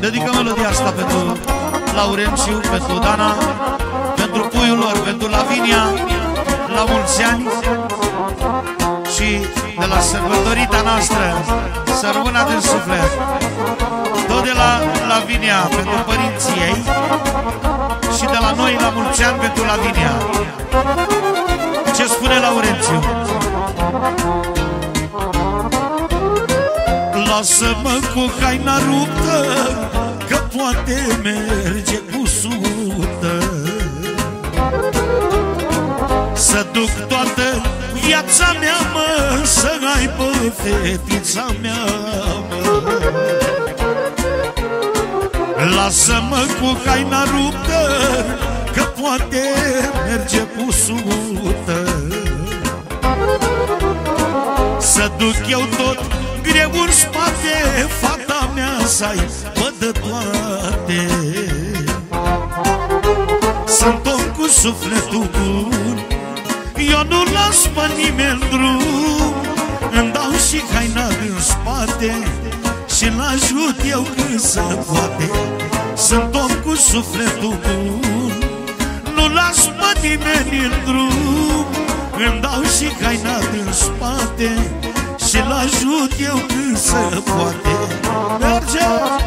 Dedicăm melodia asta pentru Laurențiu, pentru Dana, pentru puiul lor, pentru Lavinia, la mulți ani. Și de la sărbătorita noastră să rămână din suflet. Tot de la Lavinia pentru părinții ei și de la noi la mulți ani pentru Lavinia. Ce spune Laurențiu? Lasă-mă cu haina ruptă, că poate merge cu sută. Să duc toată viața mea, mă, să aibă fetița mea, mă. Lasă-mă cu haina ruptă, că poate merge cu sută. Să duc eu tot greu în spate, fata mea să aibă de toate. Sunt om cu sufletul bun, eu nu las pe nimeni drum. Îmi dau și haina din spate și-l ajut eu când se poate. Sunt om cu sufletul bun, nu las pe nimeni în drum. Îmi dau și haina din spate și-l ajut eu când se poate. Merge!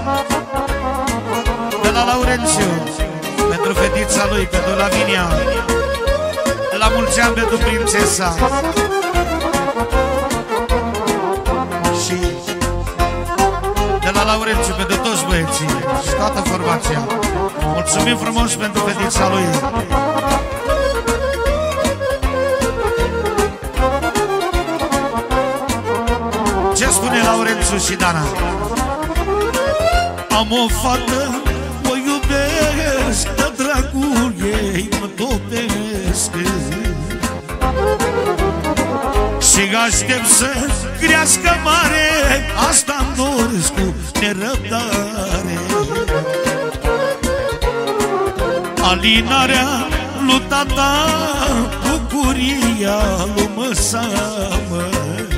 De la Laurențiu, pentru fetița lui, pentru Lavinia, la mulți ani pentru prințesa. Și de la Laurențiu pentru toți băieții și toată formația. Mulțumim frumos pentru fetița lui. Ce spune Laurențiu și Dana? Am o fată, o iubesc, de dragul ei mă topesc. Și aștept să crească mare, asta-mi doresc cu nerăbdare. Alinarea lui tata, bucuria lui măsamă.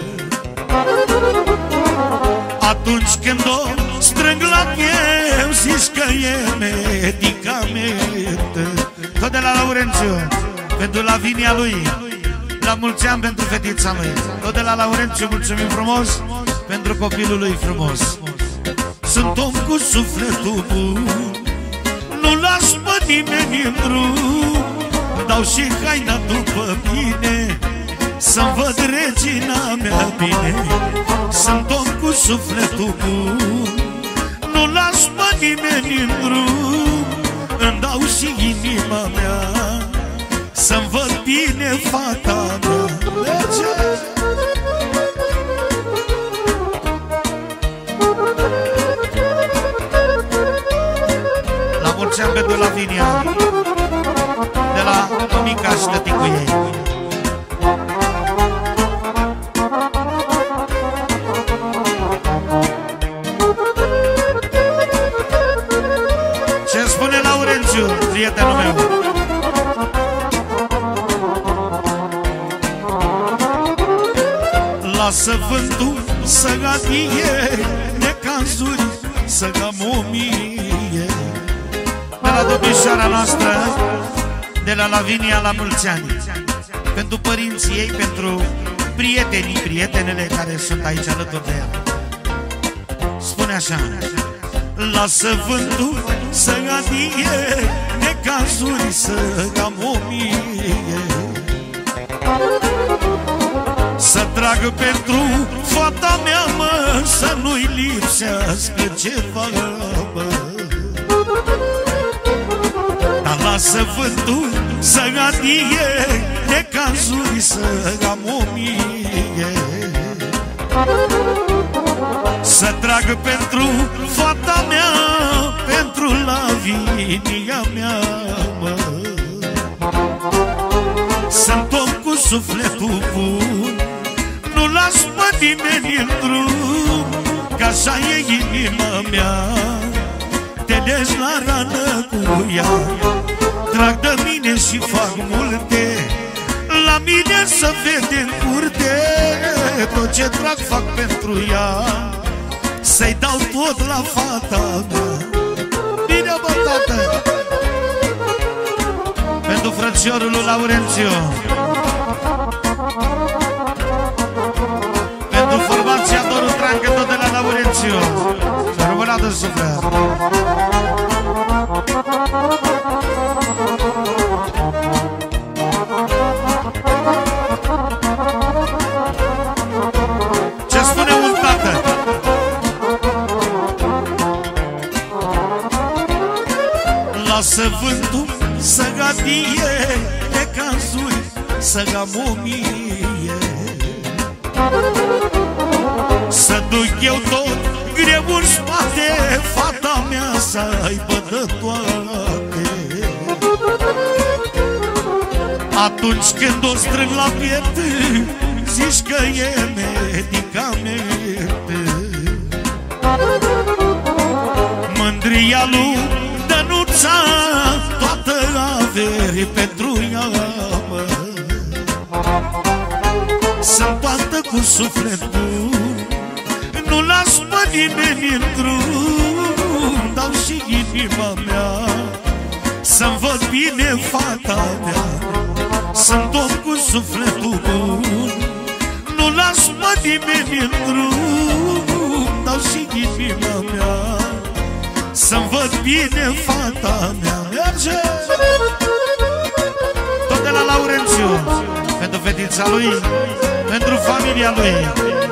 Atunci când o strâng la eu, zici că e medicament. Tot de la Laurențiu, pentru Lavinia lui, la mulți ani pentru fetița lui. Tot de la Laurențiu, mulțumim frumos pentru copilul lui frumos. Sunt om cu sufletul bun, nu las pe nimeni în drum. Dau și haina după mine, să-mi văd regina mea bine. Sunt om cu sufletul bun, nu las pe nimeni în drum. Îmi dau și inima mea, să-mi văd bine fata mea. Merge! La mulți ani pentru Lavinia, de la mămica și tăticul ei. Ce spune Laurențiu, prietenul meu? Lasă vântul să adie necazuri, să gamomie. De la domnișoara noastră, de la Lavinia, la mulți ani. Pentru părinții ei, pentru prietenii, prietenele care sunt aici alături de ea. Spune așa: lasă vântul să adie necazuri, să gamomie. Să tragă pentru fata mea, mă, să nu-i lipsească ceva, mă. Dar lasă vântul să adie necazuri, să gamomie. Să tragă pentru fata mea, pentru Lavinia mea, mă. Sunt om cu sufletul bun, nu las pe nimeni în drum. Că așa e inima mea, te legi la rană cu ea. Trag de mine și fac multe, la mine să vede în curte. Tot ce trag fac pentru ea, să-i dau tot la fata mea. Bine, bă, tată! Pentru frățiorul lui Laurențiu, pentru formația Doru Trancă, tot de la Laurențiu, să rămână de suflet. Ce spune un tată? Lasă vântul să gadie de cazuri, să gamomie, să duc eu tot greu în spate, fata mea să aibă de toate. Atunci când o strâng la piept, zici că e medicamente. Mândria lui Dănuța, toată avere pentru ea, mă. Sunt toată cu sufletul, nu las pe nimeni în drum, dau și inima mea să-mi văd bine fata mea. Sunt om cu sufletul bun, nu las pe nimeni în drum, dau și inima mea să-mi văd bine fata mea. Merge! Tot de la Laurențiu, pentru fetița lui, pentru familia lui.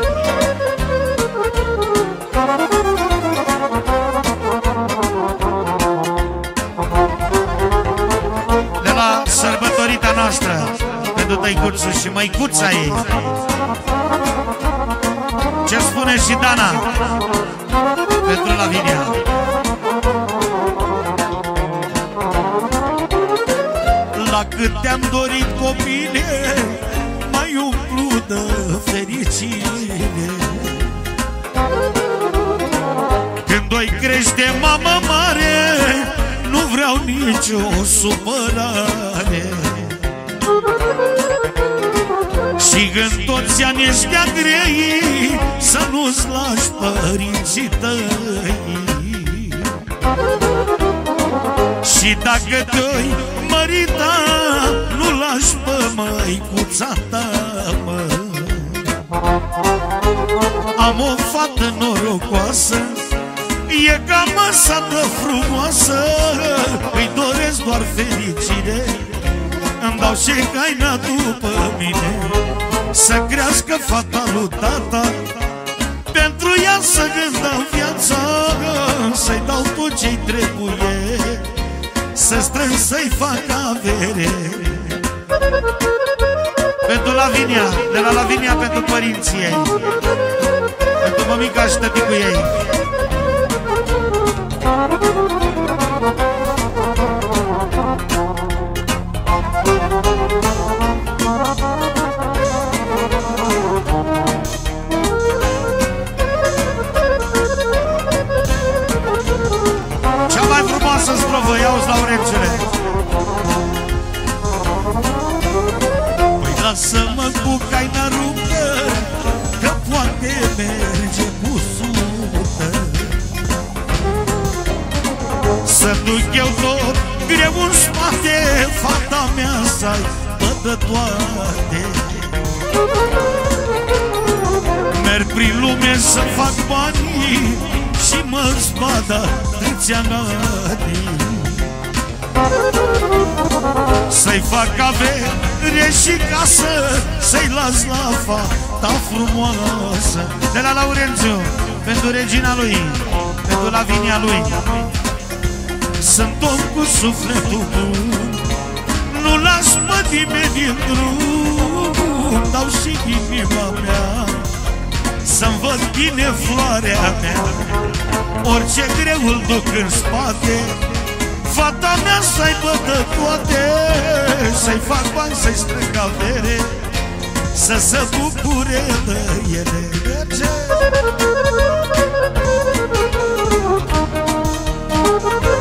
De la sărbătorita noastră, pentru tăicuțul și măicuța ei. Ce spune și Dana pentru Lavinia. La cât te-am dorit copile, mai umplu de fericire. Când o-i crește mamă mare, nu vreau nicio supărare. Și în toți ani ăștia grei, să nu-ți lași părinții tăi. Și dacă te-ai mărita, nu lași pe măicuța ta, mă. Am o fată norocoasă, e ca măsată frumoasă, îi doresc doar fericire, îmi dau și haina după mine, să crească fata lui tata, pentru ea să gândă viața, să-i dau tot ce-i trebuie, să strâng să-i fac avere. Pentru Lavinia, de la Lavinia pentru părinții ei, pentru mămica și tăticul ei. Cea mai frumoasă strofă, ia-o-ți, Laurențiule. Păi lasă-mă cu caina ruptă, că poate merge cu sută. Să duc eu tot greu în spate, fata mea să aibă toate. Merg prin lume să fac banii și mă zbada tâțiananii. Să-i fac avere și casă, să-i las la fata frumoasă. De la Laurențiu, pentru regina lui, pentru Lavinia lui. Sunt om cu sufletul bun, nu las pe nimeni în drum, dau și inima mea să-mi văd bine floarea mea. Orice greu îl duc în spate, fata mea să aibă de toate, să-i fac bani, să-i strâng avere, să se bucure de ele. Merge!